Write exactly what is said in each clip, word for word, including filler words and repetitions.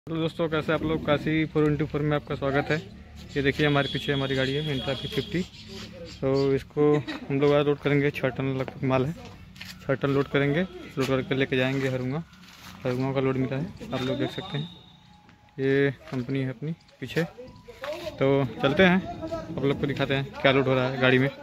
तो दोस्तों कैसे आप लोग, काशी फोर इंटू फोर में आपका स्वागत है। ये देखिए हमारे पीछे हमारी गाड़ी है इंट्रा पी फिफ्टी। तो इसको हम लोग आज लोड करेंगे, छः टन लगभग माल है। छः टन लोड करेंगे, लोड करके लेके जाएंगे हरुंगा। हरुंगा का लोड मिला है, आप लोग देख सकते हैं। ये कंपनी है अपनी पीछे। तो चलते हैं, आप लोग को दिखाते हैं क्या लोड हो रहा है गाड़ी में।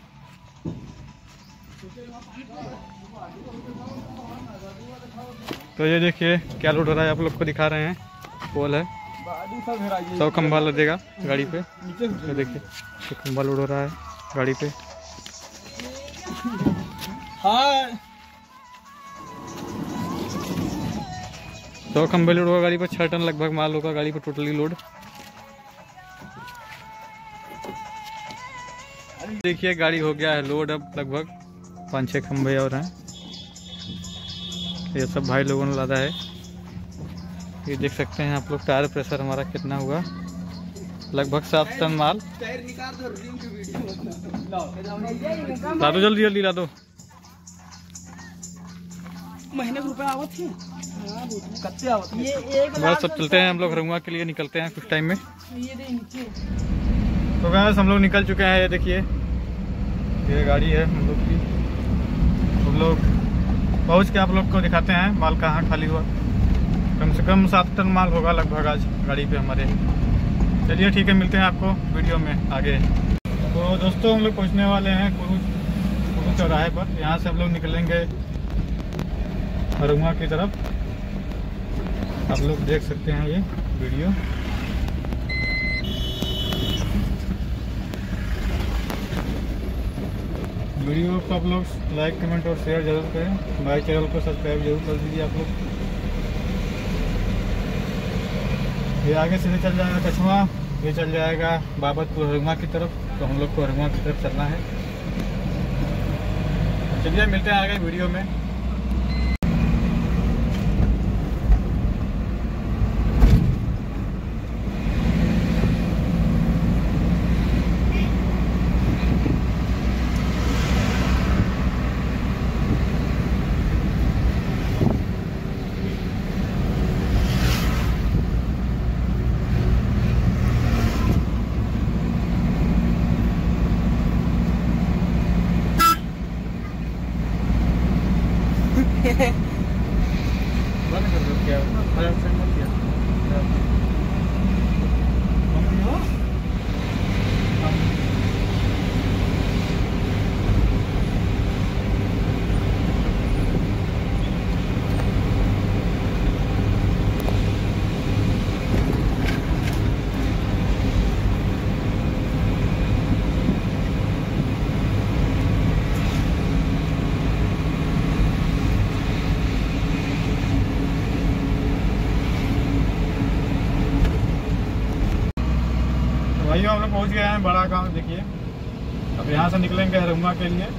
तो ये देखिए क्या लोड हो रहा है, आप लोग को दिखा रहे हैं। पोल है, सौ खंभा लगेगा गाड़ी पे। ये देखिए तो खंभा लोड हो रहा है गाड़ी पे। हाँ सौ खंभे लोड होगा गाड़ी पे, छः टन लगभग माल होगा गाड़ी पे टोटली लोड। देखिए गाड़ी हो गया है लोड, अब लगभग पाँच छः खंभे और हैं। ये सब भाई लोगों ने लादा है। ये देख सकते हैं आप लोग टायर प्रेशर हमारा कितना हुआ, लगभग सात टन माल। ला दो जल्दी जल्दी ला दो। महीने के रुपए आवत है, कच्चे आवत है। ये एक बस सब चलते हैं हम लोग हरुंगा के लिए, निकलते हैं कुछ टाइम में। तो गाइस हम लोग निकल चुके हैं। ये देखिए ये गाड़ी है हम लोग की। हम लोग पहुँच के आप लोग को दिखाते हैं माल कहाँ खाली हुआ। कम से कम सात टन माल होगा लगभग आज गाड़ी पे हमारे। चलिए ठीक है, मिलते हैं आपको वीडियो में आगे। तो दोस्तों हम लोग पहुँचने वाले हैं कुरुज कुरुज चौराहे पर। यहाँ से हम लोग निकलेंगे हरुंगा की तरफ। आप लोग देख सकते हैं ये वीडियो। वीडियो को आप लोग लाइक कमेंट और शेयर जरूर करें। हमारे चैनल को सब्सक्राइब जरूर कर दीजिए आप लोग। ये आगे से चल जाएगा कछुआ, ये चल जाएगा बाबतपुर हरुंगा की तरफ। तो हम लोग को हरुंगा की तरफ चलना है। चलिए मिलते हैं आगे वीडियो में। बंद कर दो क्या भाइयों हम लोग पहुँच गए हैं बड़ा गांव। देखिए अब यहाँ से निकलेंगे हरुंगा के लिए।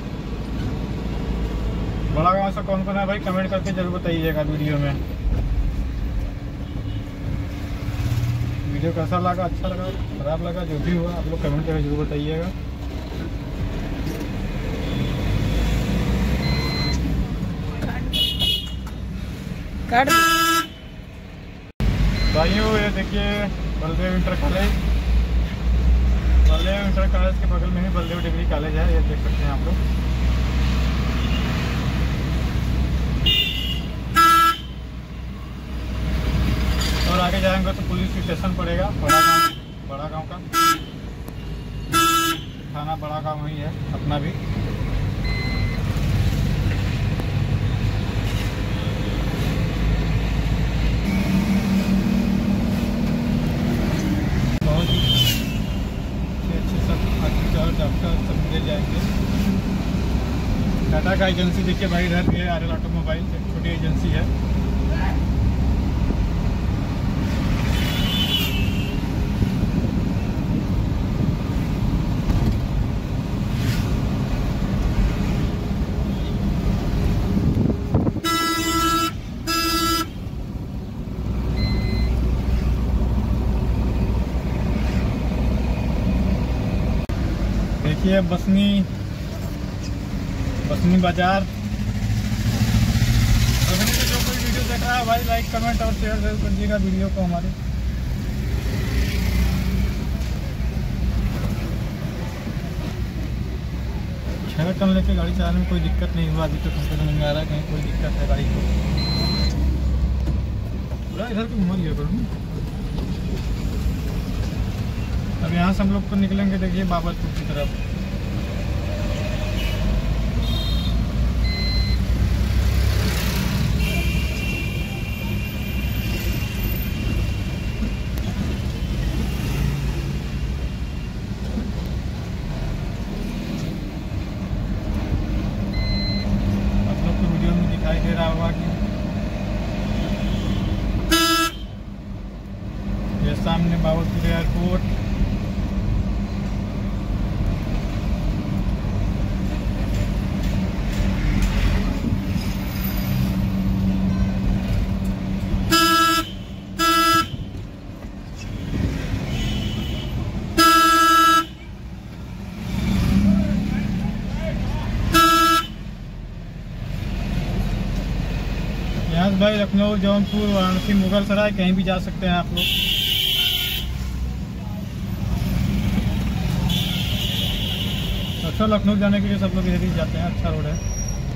बड़ा गांव से कौन कौन है भाई, कमेंट करके जरूर बताइएगा वीडियो में। वीडियो कैसा लगा, अच्छा लगा, खराब लगा, जो भी हुआ आप लोग कमेंट करके जरूर बताइएगा। भाइयों ये देखिए Baldev inter college, Baldev inter college के बगल में ही बलदेव डिग्री कॉलेज है। ये देख सकते हैं आप लोग। और आगे जाएंगे तो पुलिस स्टेशन पड़ेगा, बड़ा गांव, बड़ा गांव का थाना बड़ा गांव ही है अपना भी। डॉक्टर सब मिल जाएंगे। टाटा का एजेंसी देखिए भाई, इधर भी है आर एल ऑटोमोबाइल, एक छोटी एजेंसी है। देखिए बसनी बसनी बाजार। जो कोई वीडियो देख रहा है है भाई लाइक कमेंट और शेयर जरूर करिएगा वीडियो को हमारे। छः टन लेके गाड़ी चलाने में कोई दिक्कत नहीं हुआ अभी तक, हमको समझ में आ रहा है कहीं कोई दिक्कत है गाड़ी को। पूरा इधर को घुमा लिया करूँ। अब यहाँ से हम लोग तो निकलेंगे देखिए बाबरपुर की तरफ। दिखाई दे रहा होगा कि ये सामने बाबरपुर एयरपोर्ट। यहाँ से भाई लखनऊ, जौनपुर, वाराणसी, मुगल सराय कहीं भी जा सकते हैं आप लोग। अच्छा लखनऊ जाने के लिए सब लोग इधर ही जाते हैं, अच्छा रोड है।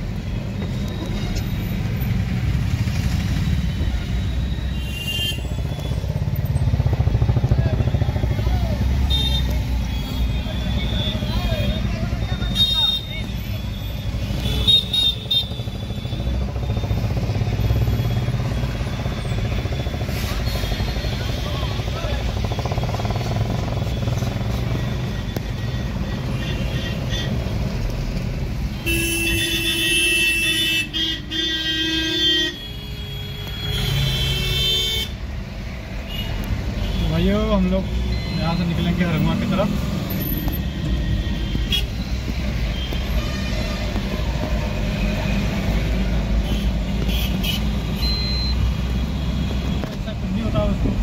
भाइयों हम लोग यहाँ से निकलेंगे हरगुआ की तरफ। ऐसा कुछ नहीं होता उसको।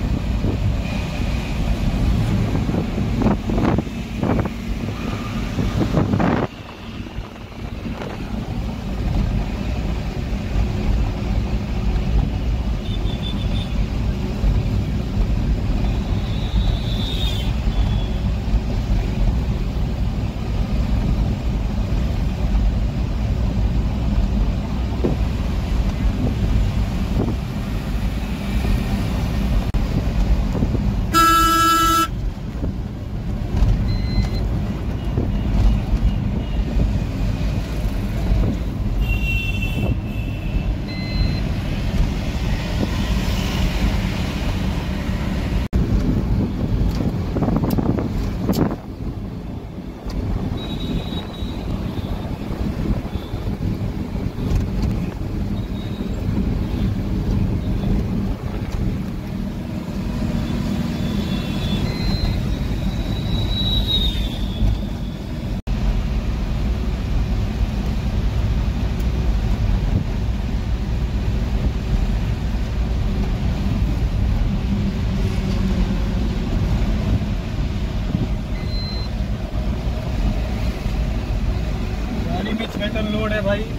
छः टन लोड है भाई।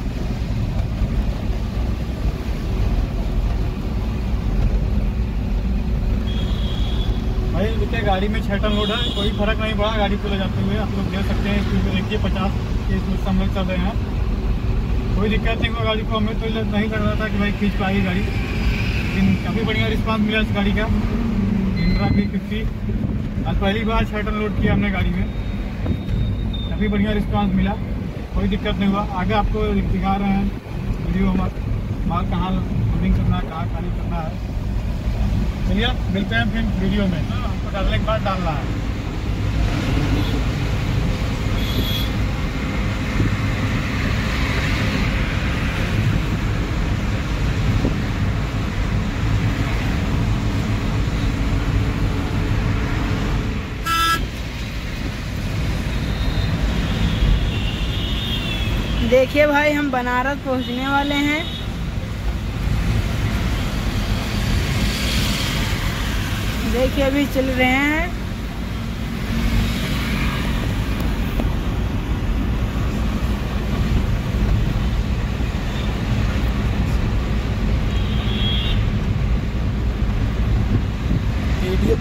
भाई देखिए गाड़ी में छः टन लोड है, कोई फर्क नहीं पड़ा गाड़ी को ले जाते हुए। आप लोग देख सकते हैं स्पीड को देखिए, पचास के स्पीड से हम लोग चल रहे हैं, कोई दिक्कत नहीं हुआ गाड़ी को। हमें तो नहीं लग रहा था कि भाई खींच पाएगी गाड़ी, लेकिन काफ़ी बढ़िया रिस्पांस मिला इस गाड़ी का। इंट्रा भी फिफ्टी आज पहली बार छः टन लोड किया हमने गाड़ी में, काफ़ी बढ़िया रिस्पांस मिला, कोई दिक्कत नहीं हुआ। आगे आपको दिखा रहे हैं वीडियो में माल कहाँ लोडिंग करना है, कहाँ खाली करना है। चलिए मिलते हैं फिर वीडियो में। हमको डालने के बाद डालना है। देखिए भाई हम बनारस पहुंचने वाले हैं। देखिए अभी चल रहे हैं। वीडियो।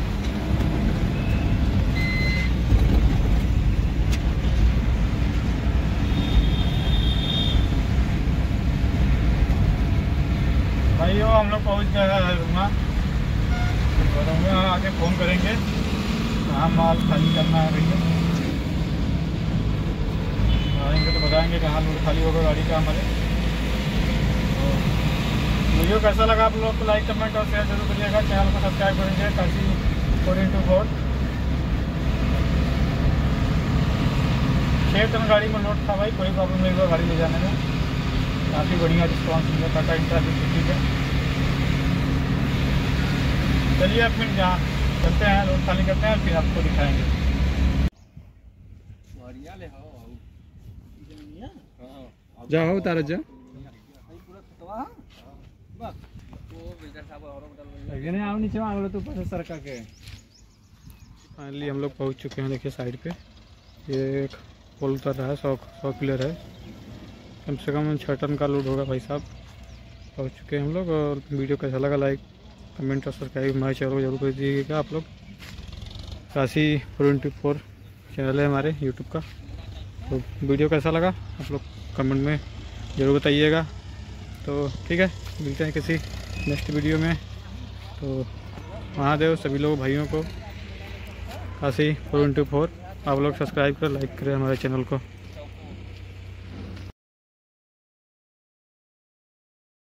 भाइयों हम लोग पहुंच गए हैं रुमा और हम यहाँ आके फ़ोन करेंगे कहाँ माल खाली करना है भैया। आएंगे तो बताएंगे कहाँ लोड खाली होगा गाड़ी का हमारे। तो वीडियो कैसा लगा आप लोग को लाइक कमेंट और शेयर जरूर करिएगा। चैनल को सब्सक्राइब करेंगे काशी फोर इंटू फोर। छः टन गाड़ी में लोड था भाई, कोई प्रॉब्लम नहीं हुआ गाड़ी ले जाने में। काफ़ी बढ़िया रिस्पॉन्स मिला टाटा इंट्रा फिफ्टी का। चलिए अब फिर जहाँ चलते हैं लोड खाली करते हैं फिर आपको दिखाएंगे। जाओ तारा जा नीचे मांग तो ऊपर सरका के। फाइनली हम लोग पहुंच चुके हैं। देखिए साइड पे ये एक पोल उतर रहा है, सौ सौ किलर है, कम से कम छः टन का लोड होगा भाई साहब। पहुंच चुके हैं हम लोग। और वीडियो कैसा लगा लाइक कमेंट और सब्सक्राइब हमारे चैनल को जरूर कर दीजिएगा आप लोग। Kashi four into four channel है हमारे यूट्यूब का। तो वीडियो कैसा लगा आप लोग कमेंट में ज़रूर बताइएगा। तो ठीक है, मिलते हैं किसी नेक्स्ट वीडियो में। तो महादेव सभी लोग भाइयों को काशी फोर इंटू फोर आप लोग सब्सक्राइब कर लाइक करें हमारे चैनल को।